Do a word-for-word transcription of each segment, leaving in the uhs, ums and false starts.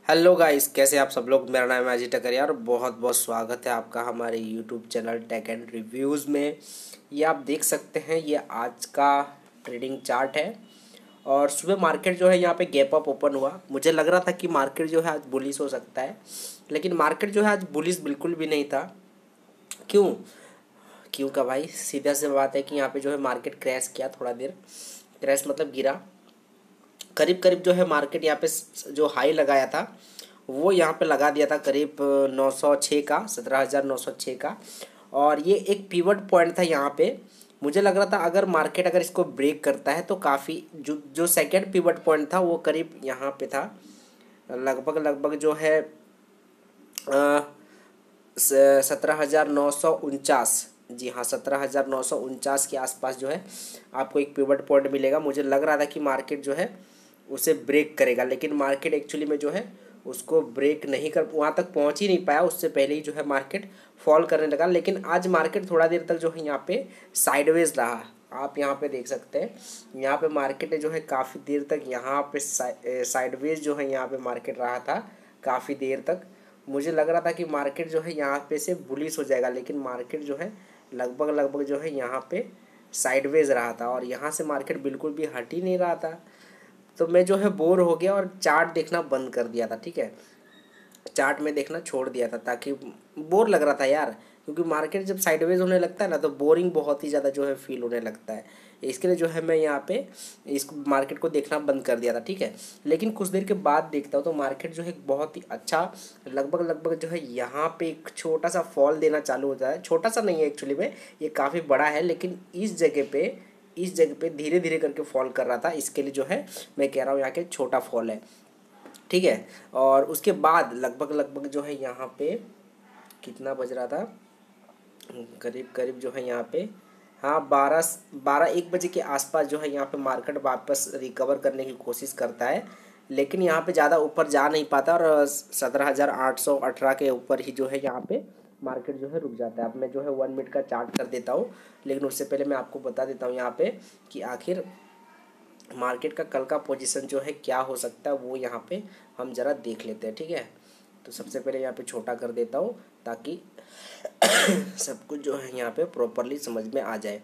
Hello guys, कैसे आप सब लोग। मेरा नाम है अजय टकरिया और बहुत बहुत स्वागत है आपका हमारे YouTube channel tech and reviews में। ये आप देख सकते हैं, ये आज का ट्रेडिंग चार्ट है। और सुबह मार्केट जो है यहाँ पे गैप अप ओपन हुआ। मुझे लग रहा था कि मार्केट जो है आज बुलिश हो सकता है, लेकिन मार्केट जो है आज बुलिश बिल्कुल भी नहीं था। क्यों क्यों का भाई, सीधा सी बात है कि यहाँ पे जो है मार्केट क्रैश किया। थोड़ा देर क्रैश मतलब गिरा। करीब करीब जो है मार्केट यहाँ पे जो हाई लगाया था वो यहाँ पे लगा दिया था करीब नौ सौ छः का, सत्रह हज़ार नौ सौ छः का। और ये एक पिवट पॉइंट था यहाँ पे। मुझे लग रहा था अगर मार्केट अगर इसको ब्रेक करता है तो काफ़ी जो जो सेकेंड पिवट पॉइंट था वो करीब यहाँ पे था। लगभग लगभग जो है सत्रह हज़ार नौ सौ उनचास, जी हाँ, सत्रह हज़ार नौ सौ उनचास के आसपास जो है आपको एक पिवट पॉइंट मिलेगा। मुझे लग रहा था कि मार्केट जो है उसे ब्रेक करेगा, लेकिन मार्केट एक्चुअली में जो है उसको ब्रेक नहीं कर, वहाँ तक पहुँच ही नहीं पाया। उससे पहले ही जो है मार्केट फॉल करने लगा। लेकिन आज मार्केट थोड़ा देर तक जो है यहाँ पे साइडवेज रहा। आप यहाँ पे देख सकते हैं, यहाँ पे मार्केट जो है काफ़ी देर तक यहाँ पे साइडवेज जो है यहाँ पे मार्केट रहा था काफ़ी देर तक। मुझे लग रहा था कि मार्केट जो है यहाँ पे से बुलिश हो जाएगा, लेकिन मार्केट जो है लगभग लगभग जो है यहाँ पे साइडवेज रहा था और यहाँ से मार्केट बिल्कुल भी हट ही नहीं रहा था। तो मैं जो है बोर हो गया और चार्ट देखना बंद कर दिया था। ठीक है, चार्ट में देखना छोड़ दिया था ताकि बोर लग रहा था यार। क्योंकि मार्केट जब साइडवेज होने लगता है ना तो बोरिंग बहुत ही ज़्यादा जो है फील होने लगता है। इसके लिए जो है मैं यहाँ पे इस मार्केट को देखना बंद कर दिया था। ठीक है, लेकिन कुछ देर के बाद देखता हूँ तो मार्केट जो है बहुत ही अच्छा, लगभग लगभग जो है यहाँ पे एक छोटा सा फॉल देना चालू होता है। छोटा सा नहीं है एक्चुअली में, ये काफ़ी बड़ा है, लेकिन इस जगह पे इस जगह पे धीरे धीरे करके फॉल कर रहा था। इसके लिए जो है मैं कह रहा हूँ यहाँ के छोटा फॉल है। ठीक है, और उसके बाद लगभग लगभग जो है यहाँ पे कितना बज रहा था, करीब करीब जो है यहाँ पे हाँ बारह बारह एक बजे के आसपास जो है यहाँ पे मार्केट वापस रिकवर करने की कोशिश करता है। लेकिन यहाँ पे ज़्यादा ऊपर जा नहीं पाता और सत्रह हज़ार आठ सौ अठारह के ऊपर ही जो है यहाँ पे मार्केट जो है रुक जाता है। अब मैं जो है वन मिनट का चार्ट कर देता हूँ, लेकिन उससे पहले मैं आपको बता देता हूँ यहाँ पे कि आखिर मार्केट का कल का पोजीशन जो है क्या हो सकता है, वो यहाँ पे हम ज़रा देख लेते हैं। ठीक है, तो सबसे पहले यहाँ पे छोटा कर देता हूँ ताकि सब कुछ जो है यहाँ पे प्रॉपरली समझ में आ जाए।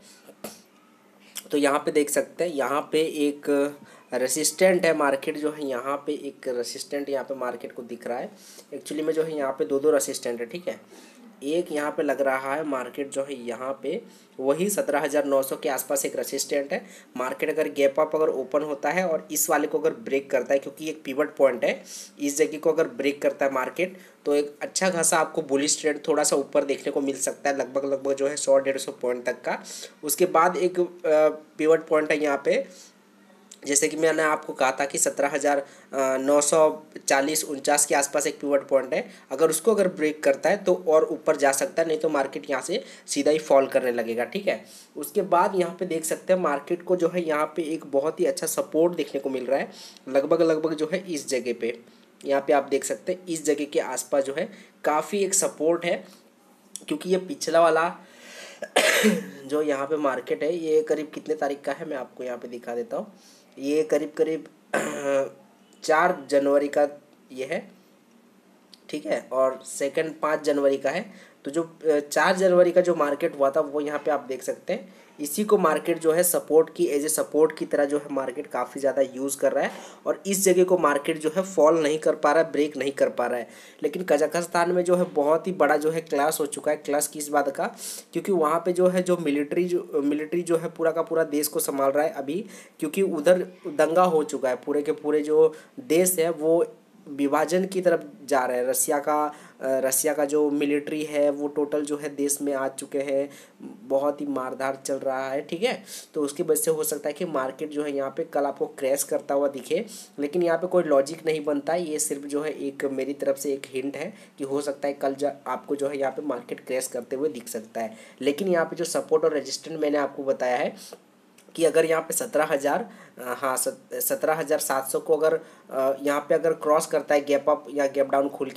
तो यहाँ पे देख सकते हैं, यहाँ पे एक रेसिस्टेंट है मार्केट जो है, यहाँ पे एक रेसिस्टेंट यहाँ पे मार्केट को दिख रहा है। एक्चुअली में जो है यहाँ पे दो दो रेसिस्टेंट है। ठीक है, एक यहाँ पे लग रहा है मार्केट जो है यहाँ पे वही सत्रह हज़ार नौ सौ के आसपास एक रेसिस्टेंट है। मार्केट अगर गैप अप अगर ओपन होता है और इस वाले को अगर ब्रेक करता है, क्योंकि एक पिवट पॉइंट है, इस जगह को अगर ब्रेक करता है मार्केट तो एक अच्छा खासा आपको बुलिश ट्रेंड थोड़ा सा ऊपर देखने को मिल सकता है, लगभग लगभग जो है सौ डेढ़ सौ पॉइंट तक का। उसके बाद एक पिवट पॉइंट है यहाँ पे, जैसे कि मैंने आपको कहा था कि सत्रह हज़ार नौ सौ चालीस उनचास के आसपास एक पिवट पॉइंट है। अगर उसको अगर ब्रेक करता है तो और ऊपर जा सकता है, नहीं तो मार्केट यहाँ से सीधा ही फॉल करने लगेगा। ठीक है, उसके बाद यहाँ पे देख सकते हैं मार्केट को जो है यहाँ पे एक बहुत ही अच्छा सपोर्ट देखने को मिल रहा है, लगभग लगभग जो है इस जगह पे, यहाँ पे आप देख सकते हैं इस जगह के आसपास जो है काफ़ी एक सपोर्ट है। क्योंकि ये पिछला वाला जो यहाँ पे मार्केट है ये करीब कितने तारीख का है मैं आपको यहाँ पे दिखा देता हूँ। ये करीब करीब चार जनवरी का ये है। ठीक है, और सेकंड पाँच जनवरी का है। तो जो चार जनवरी का जो मार्केट हुआ था वो यहाँ पे आप देख सकते हैं, इसी को मार्केट जो है सपोर्ट की एज ए सपोर्ट की तरह जो है मार्केट काफ़ी ज़्यादा यूज़ कर रहा है। और इस जगह को मार्केट जो है फॉल नहीं कर पा रहा है, ब्रेक नहीं कर पा रहा है। लेकिन कजाकिस्तान में जो है बहुत ही बड़ा जो है क्लास हो चुका है। क्लास किस बात का, क्योंकि वहाँ पे जो है जो मिलिट्री जो मिलिट्री जो है पूरा का पूरा देश को संभाल रहा है अभी। क्योंकि उधर दंगा हो चुका है, पूरे के पूरे जो देश है वो विभाजन की तरफ जा रहे हैं। रसिया का रसिया का जो मिलिट्री है वो टोटल जो है देश में आ चुके हैं, बहुत ही मारधार चल रहा है। ठीक है, तो उसकी वजह से हो सकता है कि मार्केट जो है यहाँ पे कल आपको क्रैश करता हुआ दिखे, लेकिन यहाँ पे कोई लॉजिक नहीं बनता है। ये सिर्फ जो है एक मेरी तरफ से एक हिंट है कि हो सकता है कल आपको जो है यहाँ पे मार्केट क्रैश करते हुए दिख सकता है। लेकिन यहाँ पे जो सपोर्ट और रेजिस्टेंस मैंने आपको बताया है कि अगर यहाँ पे सत्रह हज़ार हाँ सत्रह हज़ार सात सौ को अगर यहाँ पे अगर क्रॉस करता है गैप अप या गैप डाउन खुल के,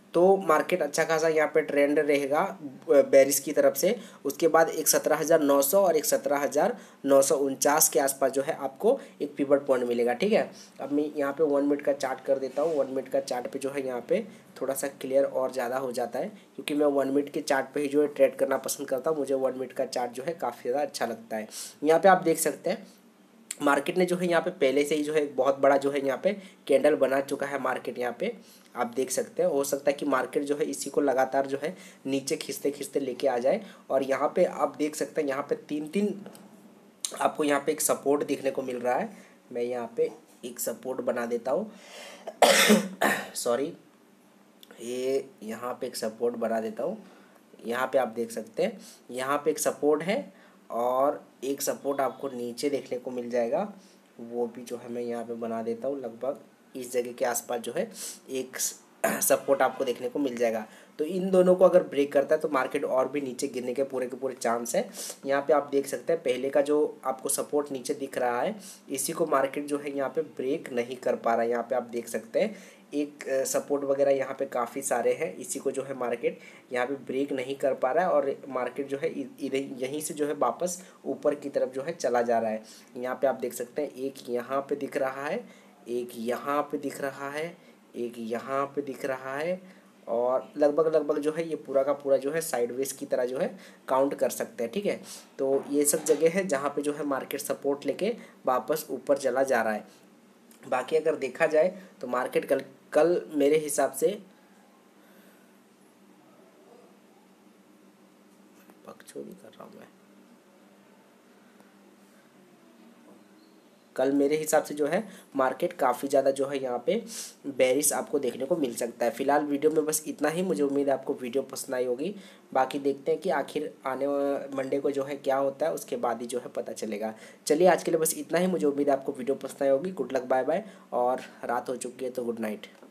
तो मार्केट अच्छा खासा यहाँ पे ट्रेंड रहेगा बेरिस की तरफ से। उसके बाद एक सत्रह हज़ार नौ सौ और एक सत्रह हज़ार नौ सौ उनचास के आसपास जो है आपको एक पिवट पॉइंट मिलेगा, ठीक है। अब मैं यहाँ पे वन मिनट का चार्ट कर देता हूँ। वन मिनट का चार्ट पे जो है यहाँ पे थोड़ा सा क्लियर और ज़्यादा हो जाता है, क्योंकि मैं वन मिनट के चार्ट पे ही जो है ट्रेड करना पसंद करता हूँ। मुझे वन मिनट का चार्ट जो है काफ़ी ज़्यादा अच्छा लगता है। यहाँ पे आप देख सकते हैं मार्केट ने जो है यहाँ पे पहले से ही जो है एक बहुत बड़ा जो है यहाँ पे कैंडल बना चुका है। मार्केट यहाँ पे आप देख सकते हैं, हो सकता है कि मार्केट जो है इसी को लगातार जो है नीचे खींचते खींचते लेके आ जाए। और यहाँ पे आप देख सकते हैं यहाँ पे तीन तीन आपको यहाँ पे एक सपोर्ट देखने को मिल रहा है। मैं यहाँ पे एक सपोर्ट बना देता हूँ सॉरी, ये यहाँ पे एक सपोर्ट बना देता हूँ। यहाँ पे आप देख सकते हैं यहाँ पे एक सपोर्ट है और एक सपोर्ट आपको नीचे देखने को मिल जाएगा, वो भी जो है मैं यहाँ पे बना देता हूँ। लगभग इस जगह के आसपास जो है एक सपोर्ट आपको देखने को मिल जाएगा। तो इन दोनों को अगर ब्रेक करता है तो मार्केट और भी नीचे गिरने के पूरे के पूरे चांस है। यहाँ पे आप देख सकते हैं पहले का जो आपको सपोर्ट नीचे दिख रहा है, इसी को मार्केट जो है यहाँ पे ब्रेक नहीं कर पा रहा है। यहाँ पे आप देख सकते हैं एक सपोर्ट वगैरह यहाँ पे काफ़ी सारे हैं, इसी को जो है मार्केट यहाँ पे ब्रेक नहीं कर पा रहा है और मार्केट जो है इधर यहीं से जो है वापस ऊपर की तरफ जो है चला जा रहा है। यहाँ पे आप देख सकते हैं एक यहाँ पे दिख रहा है, एक यहाँ पे दिख रहा है, एक यहाँ पे दिख रहा है और लगभग लगभग जो है ये पूरा का पूरा जो है साइडवेज की तरह जो है काउंट कर सकते हैं, ठीक है। तो ये सब जगह है जहाँ पे जो है मार्केट सपोर्ट लेके वापस ऊपर चला जा रहा है। बाकी अगर देखा जाए तो मार्केट कल कल मेरे हिसाब से बकचोदी कर रहा हूँ मैं कल मेरे हिसाब से जो है मार्केट काफ़ी ज़्यादा जो है यहाँ पे बेरिश आपको देखने को मिल सकता है। फिलहाल वीडियो में बस इतना ही। मुझे उम्मीद है आपको वीडियो पसंद आई होगी। बाकी देखते हैं कि आखिर आने मंडे को जो है क्या होता है, उसके बाद ही जो है पता चलेगा। चलिए आज के लिए बस इतना ही। मुझे उम्मीद है आपको वीडियो पसंद आई होगी। Good luck, bye bye. और रात हो चुकी है तो गुड नाइट।